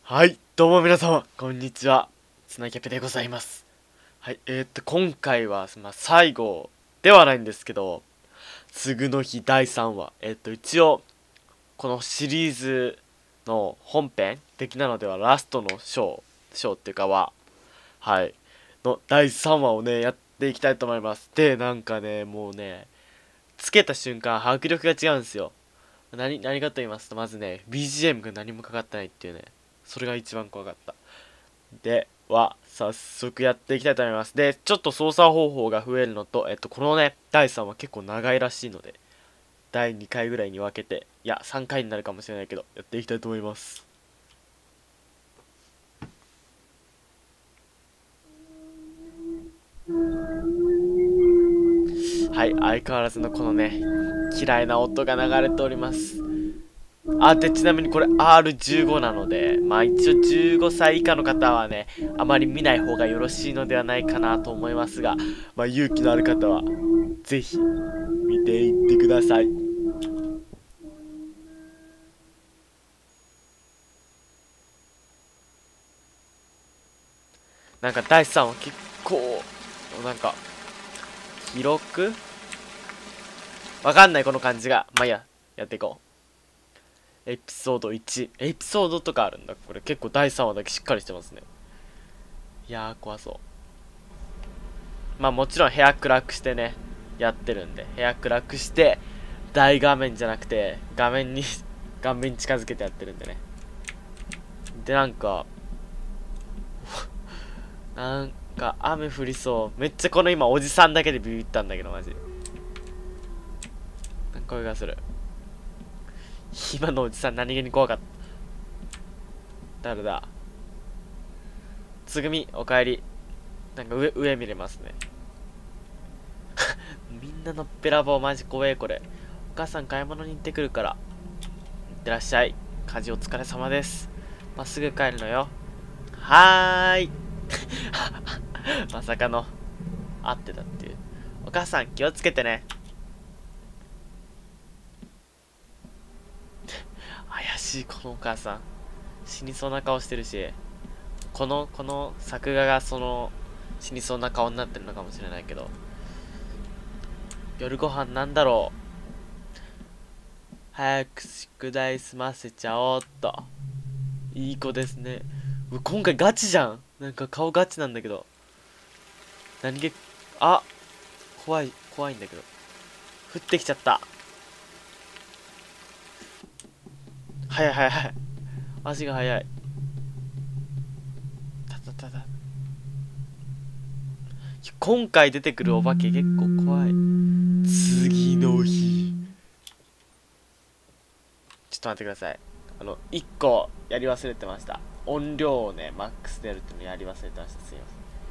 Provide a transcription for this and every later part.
はい、どうも皆様、こんにちは。つなぎゃぺでございます。はい、今回は、最後ではないんですけど、次の日第3話。一応、このシリーズの本編的なのでは、ラストのショーっていうかは、はい、の第3話をね、やっていきたいと思います。で、なんかね、もうね、つけた瞬間、迫力が違うんですよ。何かと言いますと、まずね、BGM が何もかかってないっていうね、それが一番怖かった。では、早速やっていきたいと思います。で、ちょっと操作方法が増えるのと、このね、第3話結構長いらしいので、第2回ぐらいに分けて、いや、3回になるかもしれないけど、やっていきたいと思います。はい、相変わらずのこのね、嫌いな音が流れております。で、ちなみにこれ R15 なので、一応15歳以下の方はね、あまり見ない方がよろしいのではないかなと思いますが、勇気のある方は、ぜひ、見ていってください。なんか第3話結構、なんか、広くわかんないこの感じが。いいや、やっていこう。エピソード1。エピソードとかあるんだ。これ結構第3話だけしっかりしてますね。いやー、怖そう。もちろん部屋暗くしてね、やってるんで。部屋暗くして、大画面じゃなくて、画面に顔面近づけてやってるんでね。で、なんか雨降りそう。めっちゃこの今おじさんだけでビビったんだけど、マジ。声がする。今のおじさん何気に怖かった。誰だ。つぐみ、おかえり。なんか上見れますね。みんなのっぺらぼうマジ怖えこれ。お母さん買い物に行ってくるから。いってらっしゃい。家事お疲れ様です。まっすぐ帰るのよ。はーい。まさかの、合ってたっていう。お母さん気をつけてね。怪しいこのお母さん。死にそうな顔してるし、この作画が死にそうな顔になってるのかもしれないけど、夜ご飯なんだろう。早く宿題済ませちゃおうっと。いい子ですね。今回ガチじゃん。なんか顔ガチなんだけど。何気、あ、怖いんだけど。降ってきちゃった。早い。足が速い。今回出てくるお化け結構怖い。次の日。ちょっと待ってください。1個やり忘れてました。音量をね、マックスでやるっていうのやり忘れてました。すいま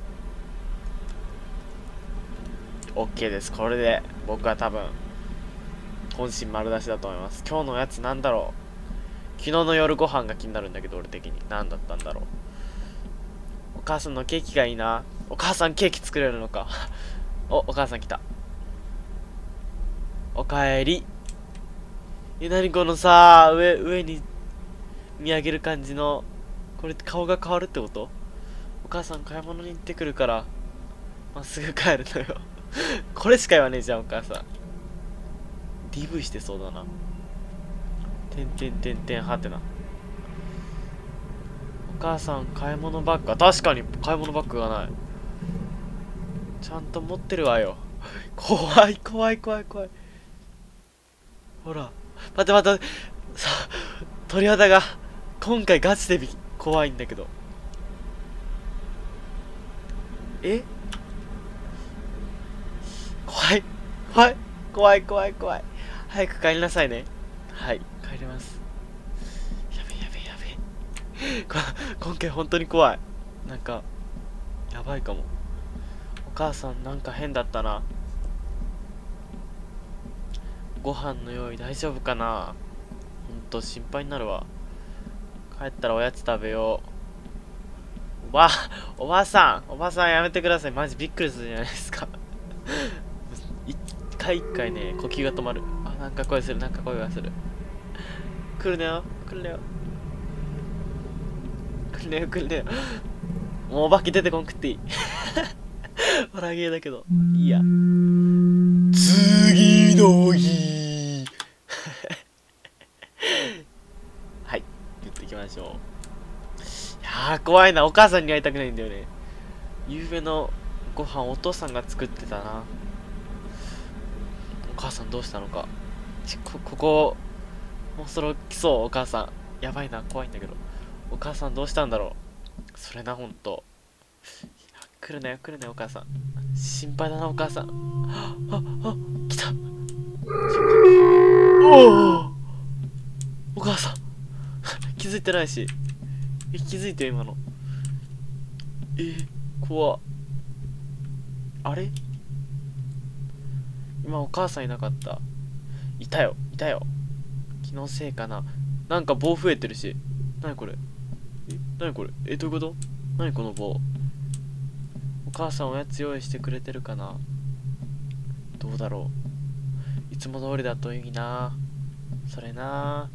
せん。OK です。これで僕は多分、本心丸出しだと思います。今日のやつなんだろう。昨日の夜ご飯が気になるんだけど、俺的に。何だったんだろう。お母さんのケーキがいいな。お母さんケーキ作れるのか。お母さん来た。おかえり。何このさ、上に見上げる感じの、これ顔が変わるってこと？お母さん買い物に行ってくるから、まっすぐ帰るのよ。これしか言わねえじゃん、お母さん。DV してそうだな。はてな。お母さん買い物バッグ、確かに買い物バッグがない。ちゃんと持ってるわよ。怖い。ほら。待って。さ、鳥肌が、今回ガチで怖いんだけど。え怖い。早く帰りなさいね。はい、帰ります。やべ。今回本当に怖い。なんか、やばいかも。お母さんなんか変だったな。ご飯の用意大丈夫かな。ほんと心配になるわ。帰ったらおやつ食べよう。おばさんやめてください。マジびっくりするじゃないですか。一回ね、呼吸が止まる。なんか声がする。来るなよ。 来んねよ来んねよ。もうお化け出てこんくっていい。笑いゲーだけどいいや。次の日。はい、言っていきましょう。いやー怖いな。お母さんに会いたくないんだよね。夕べのご飯お父さんが作ってたな。お母さんどうしたのか。ここもうそろ来そう。お母さんやばいな。怖いんだけど。お母さんどうしたんだろう。それな、ほんと。来るなよ来るなよお母さん。心配だなお母さん。来た。お母さん気づいてないし。気づいてよ今の。怖っ。あれ、今お母さんいなかった。いたよいたよ。気のせいかな。なんか棒増えてるし。なにこれ。なにこれ。どういうこと。なにこの棒。お母さんおやつ用意してくれてるかな。どうだろう。いつも通りだといいな。それな。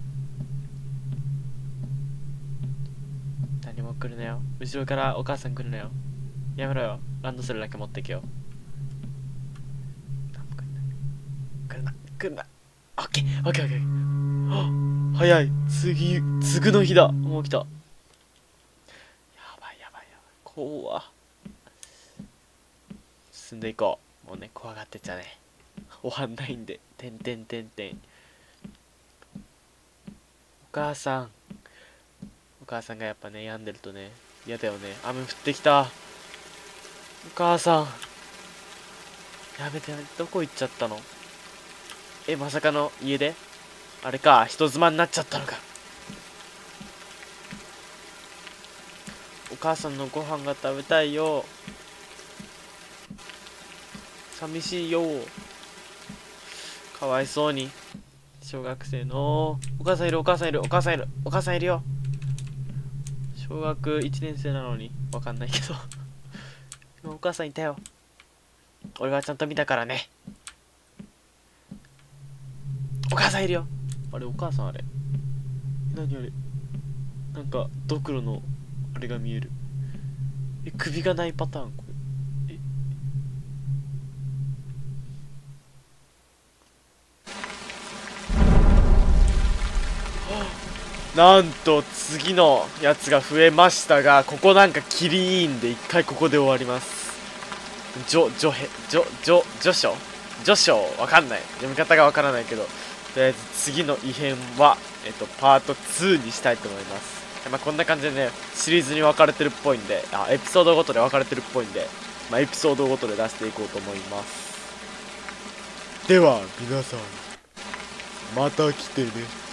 何も来るなよ。後ろからお母さん来るなよ。やめろよ。ランドセルだけ持ってけよ。来るな来るな。オッケーオッケーオッケー。早い。次の日だ。もう来た。やばいやばいやばい。怖っ。進んでいこう。もうね怖がってちゃね。終わんないんで。てんてんてんてん。お母さん。お母さんがやっぱね病んでるとね嫌だよね。雨降ってきた。お母さんやめてやめて。どこ行っちゃったの。まさかの家出。あれか、人妻になっちゃったのか。お母さんのご飯が食べたいよ。寂しいよ。かわいそうに。小学生のお母さんいるお母さんいるお母さんいるお母さんいるよ。小学1年生なのにわかんないけど。お母さんいたよ。俺はちゃんと見たからね。お母さんいるよ。あれお母さんあれ何あれ。なんかドクロのあれが見える。首がないパターンこれ。なんと次のやつが増えましたが、ここなんかキリいいんで一回ここで終わります。序章わかんない。読み方がわからないけど、とりあえず次の異変は、パート2にしたいと思います。こんな感じでね、シリーズに分かれてるっぽいんで、エピソードごとで分かれてるっぽいんで、エピソードごとで出していこうと思います。では、皆さん、また来てね。